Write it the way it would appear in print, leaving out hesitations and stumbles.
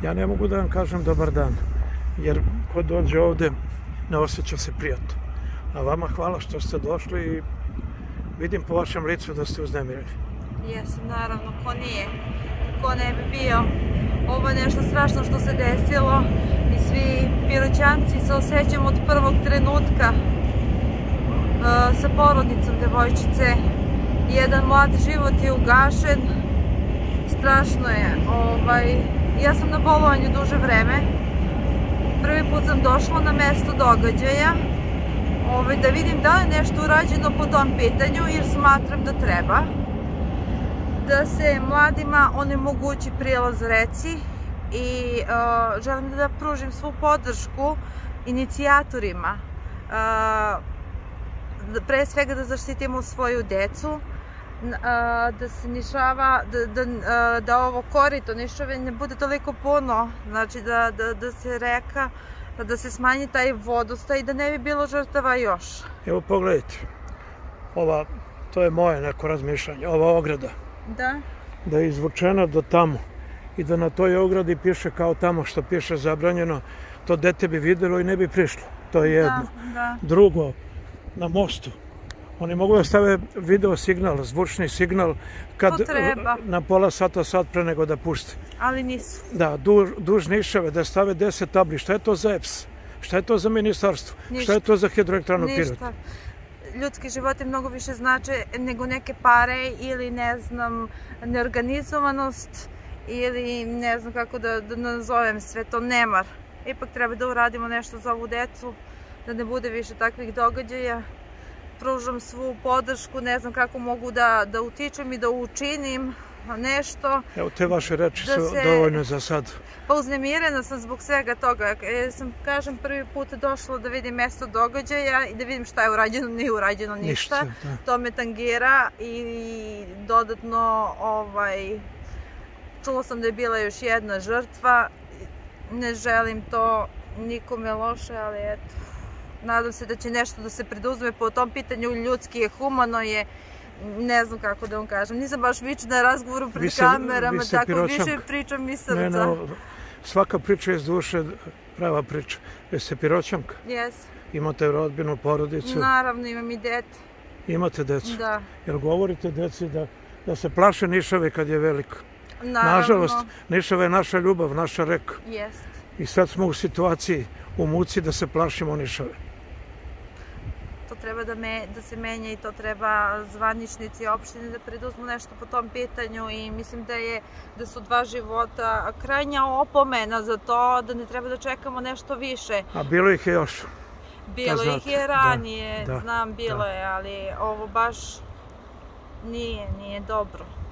Ja ne mogu da vam kažem dobar dan, jer ko dođe ovde ne osjeća se prijatno. A vama hvala što ste došli i vidim po vašem licu da ste uznemireni. Jesam, naravno, ko nije, ko ne bi bio. Ovo je nešto strašno što se desilo i svi Piroćanci se osjećamo od prvog trenutka sa porodnicom devojčice. Jedan mlad život je ugašen, strašno je. Ja sam na bolovanju duže vreme. Prvi put sam došla na mesto događaja da vidim da li je nešto urađeno po tom pitanju, jer smatram da treba. Da se mladima onemogući prilaz reci i želim da pružim svu podršku inicijatorima. Pre svega da zaštitimo svoju decu, da se Nišava, da ovo korito Nišave ne bude toliko puno, znači da se reka, da se smanji taj vodostaj i da ne bi bilo žrtava još. Evo pogledajte, to je moje neko razmišljanje, ova ograda. Da je izvučena do tamo i da na toj ogradi piše kao tamo što piše zabranjeno, to dete bi videlo i ne bi prišlo. To je jedno. Drugo, na mostu. Oni mogu da stave video signal, zvučni signal na pola sata, sat pre nego da puste. Ali nisu. Da, duž Nišave, da stave 10 tabli. Šta je to za EPS? Šta je to za ministarstvo? Šta je to za hidroelektranu Pirot? Ništa. Ljudski životi mnogo više znače nego neke pare ili ne znam, neorganizovanost ili ne znam kako da nazovem sve to, nemar. Ipak treba da uradimo nešto za ovu decu, da ne bude više takvih događaja. Pružam svu podršku, ne znam kako mogu da utičem i da učinim nešto. Evo, te vaše reči su dovoljne za sad. Pa uznemirena sam zbog svega toga. Sam, kažem, prvi put došla da vidim mesto događaja i da vidim šta je urađeno, nije urađeno ništa. To me tangira i dodatno čula sam da je bila još jedna žrtva. Ne želim to nikome loše, ali eto. Nadam se da će nešto da se preduzme po tom pitanju, ljudski je, humano je, ne znam kako da vam kažem. Nisam baš vična na razgovoru pred kamerama, tako više pričam iz srca. Svaka priča iz duše, prava priča. Jeste Piroćanka? Jes. Imate rodbinu, porodicu? Naravno, imam i dete. Imate decu? Da. Jel govorite deci da se plaše Nišave kad je velika? Naravno. Nažalost, Nišava je naša ljubav, naša reka. Jest. I sad smo u situaciji, u muci da se plašimo Nišave. To treba da se menja i to treba zvaničnici opštine da preduzmu nešto po tom pitanju i mislim da su 2 života krajnja opomena za to, da ne treba da čekamo nešto više. A bilo ih je još. Bilo ih je ranije, znam, bilo je, ali ovo baš nije dobro.